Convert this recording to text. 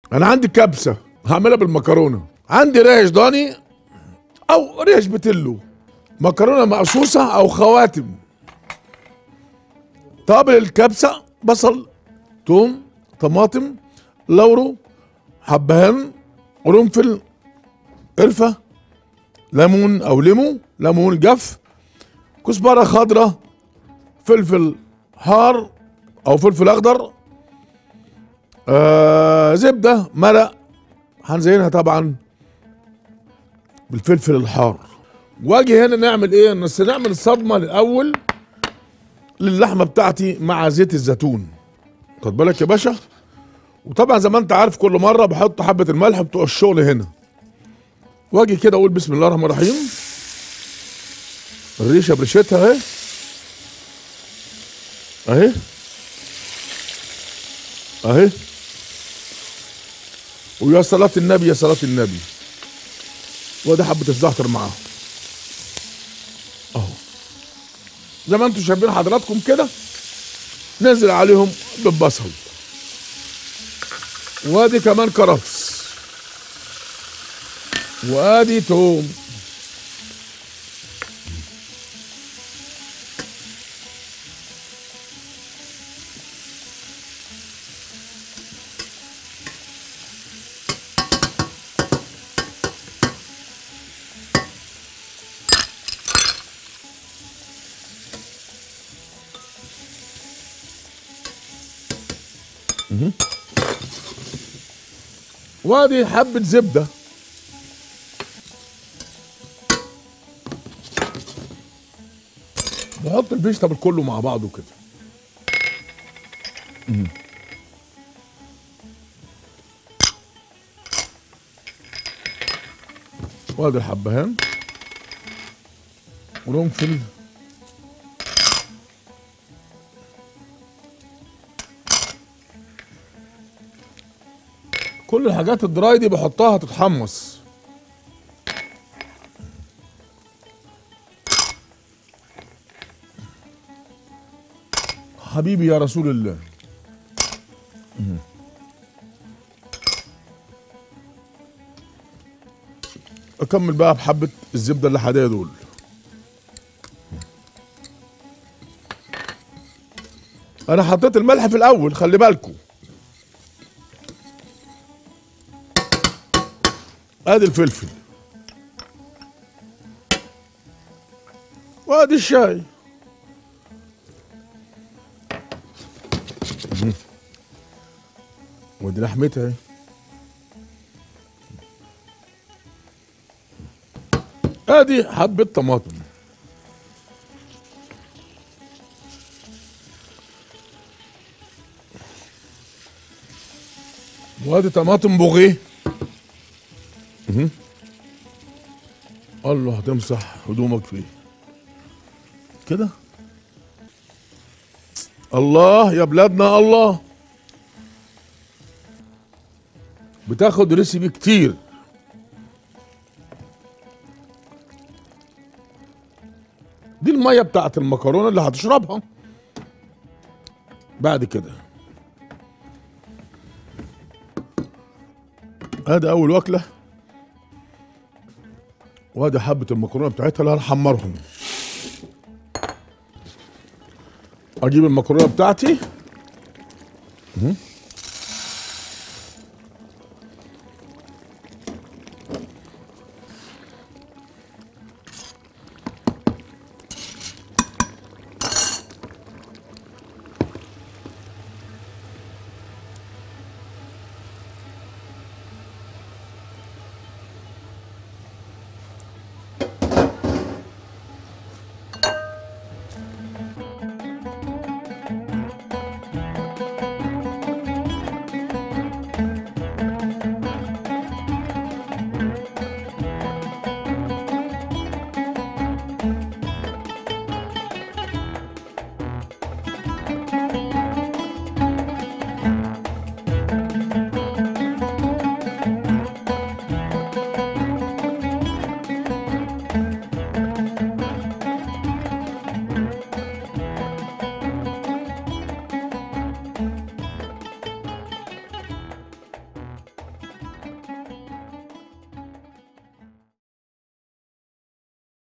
انا عندي كبسه هعملها بالمكرونه، عندي ريش ضاني او ريش بتلو، مكرونه مقصوصه او خواتم. طابل الكبسه: بصل، توم، طماطم، لورو، حبهان، قرنفل، قرفه، ليمون او ليمون جف، كزبره خضراء، فلفل حار او فلفل اخضر، زبده، مرق. هنزينها طبعا بالفلفل الحار. واجي هنا نعمل ايه؟ بس نعمل صدمه الاول للحمه بتاعتي مع زيت الزيتون. خد بالك يا باشا. وطبعا زي ما انت عارف كل مره بحط حبه الملح بتوع الشغل هنا. واجي كده اقول بسم الله الرحمن الرحيم. الريشه بريشتها اهي اهي اهي. ويا صلاة النبي يا صلاة النبي. وادي حبة الزعتر معاهم اهو زي ما انتم شايفين حضراتكم كده. ننزل عليهم بالبصل، وادي كمان كرفس، وادي توم، وادي حبة زبدة. بحط الفيجيتابل كله مع بعضه كده. وادي الحبهان، قرنفل، كل الحاجات الدراي دي بحطها تتحمص. حبيبي يا رسول الله. اكمل بقى بحبة الزبدة اللي حدايا دول. انا حطيت الملح في الاول خلي بالكم. ادي الفلفل، وادي الشاي، ودي لحمتها اهي. ادي حبة طماطم، وادي طماطم بوغيه. الله هتمسح هدومك فيه كده. الله يا بلادنا الله. بتاخد ريسيبي كتير. دي المية بتاعت المكرونة اللي هتشربها بعد كده. ادي اول وكلة، وادي حبة المكرونة بتاعتها اللي هنحمرهم. اجيب المكرونة بتاعتي